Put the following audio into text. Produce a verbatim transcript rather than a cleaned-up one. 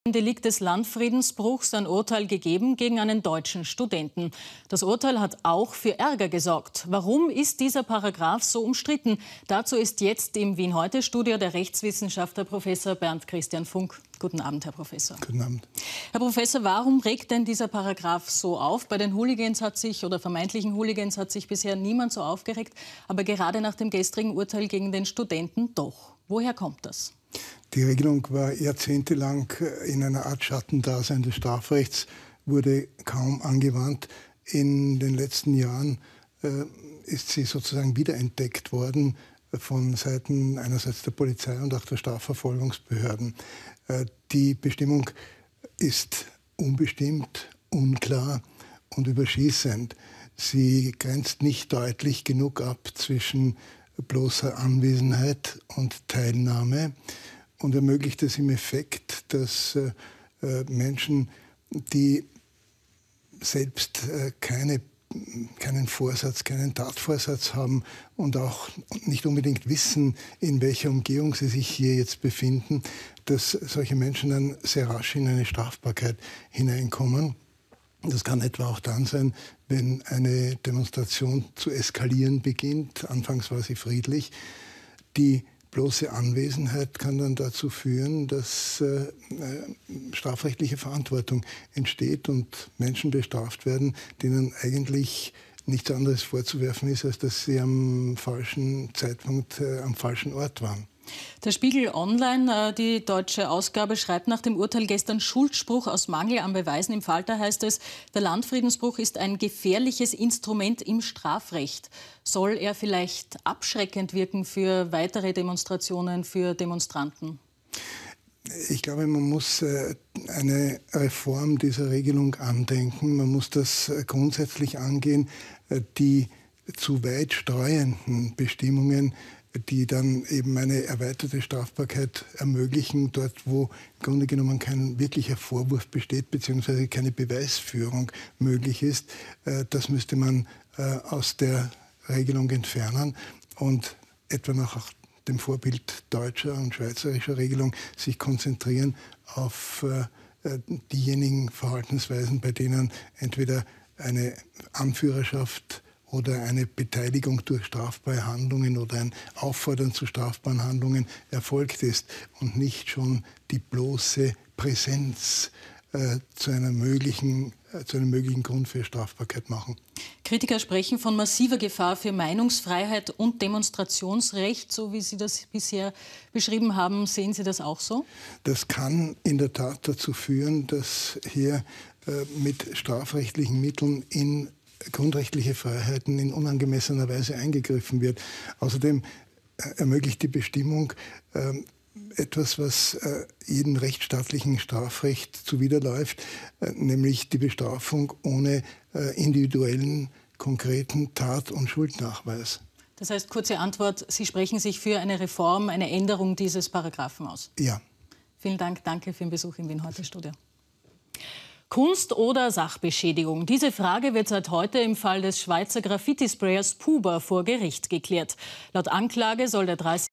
Im Delikt des Landfriedensbruchs ein Urteil gegeben gegen einen deutschen Studenten. Das Urteil hat auch für Ärger gesorgt. Warum ist dieser Paragraph so umstritten? Dazu ist jetzt im Wien-Heute-Studio der Rechtswissenschaftler Professor Bernd Christian Funk. Guten Abend, Herr Professor. Guten Abend. Herr Professor, warum regt denn dieser Paragraph so auf? Bei den Hooligans hat sich, oder vermeintlichen Hooligans hat sich bisher niemand so aufgeregt, aber gerade nach dem gestrigen Urteil gegen den Studenten doch. Woher kommt das? Die Regelung war jahrzehntelang in einer Art Schattendasein des Strafrechts, wurde kaum angewandt. In den letzten Jahren äh, ist sie sozusagen wiederentdeckt worden von Seiten einerseits der Polizei und auch der Strafverfolgungsbehörden. Äh, die Bestimmung ist unbestimmt, unklar und überschießend. Sie grenzt nicht deutlich genug ab zwischen bloßer Anwesenheit und Teilnahme und ermöglicht es im Effekt, dass äh, Menschen, die selbst äh, keine, keinen Vorsatz, keinen Tatvorsatz haben und auch nicht unbedingt wissen, in welcher Umgehung sie sich hier jetzt befinden, dass solche Menschen dann sehr rasch in eine Strafbarkeit hineinkommen. Das kann etwa auch dann sein, wenn eine Demonstration zu eskalieren beginnt. Anfangs war sie friedlich. Die bloße Anwesenheit kann dann dazu führen, dass äh, strafrechtliche Verantwortung entsteht und Menschen bestraft werden, denen eigentlich nichts anderes vorzuwerfen ist, als dass sie am falschen Zeitpunkt äh, am falschen Ort waren. Der Spiegel Online, die deutsche Ausgabe, schreibt nach dem Urteil gestern Schuldspruch aus Mangel an Beweisen. Im Falter heißt es, der Landfriedensbruch ist ein gefährliches Instrument im Strafrecht. Soll er vielleicht abschreckend wirken für weitere Demonstrationen, für Demonstranten? Ich glaube, man muss eine Reform dieser Regelung andenken. Man muss das grundsätzlich angehen. Die zu weit streuenden Bestimmungen, die dann eben eine erweiterte Strafbarkeit ermöglichen, dort wo im Grunde genommen kein wirklicher Vorwurf besteht, beziehungsweise keine Beweisführung möglich ist. Das müsste man aus der Regelung entfernen und etwa nach dem Vorbild deutscher und schweizerischer Regelung sich konzentrieren auf diejenigen Verhaltensweisen, bei denen entweder eine Anführerschaft oder eine Beteiligung durch strafbare Handlungen oder ein Auffordern zu strafbaren Handlungen erfolgt ist und nicht schon die bloße Präsenz äh, zu, einer möglichen, äh, zu einem möglichen Grund für Strafbarkeit machen. Kritiker sprechen von massiver Gefahr für Meinungsfreiheit und Demonstrationsrecht, so wie Sie das bisher beschrieben haben. Sehen Sie das auch so? Das kann in der Tat dazu führen, dass hier äh, mit strafrechtlichen Mitteln in grundrechtliche Freiheiten in unangemessener Weise eingegriffen wird. Außerdem ermöglicht die Bestimmung äh, etwas, was äh, jedem rechtsstaatlichen Strafrecht zuwiderläuft, äh, nämlich die Bestrafung ohne äh, individuellen, konkreten Tat- und Schuldnachweis. Das heißt, kurze Antwort, Sie sprechen sich für eine Reform, eine Änderung dieses Paragraphen aus? Ja. Vielen Dank, danke für den Besuch im Wien-Heute-Studio. Kunst oder Sachbeschädigung? Diese Frage wird seit heute im Fall des Schweizer Graffiti-Sprayers Puber vor Gericht geklärt. Laut Anklage soll der dreißig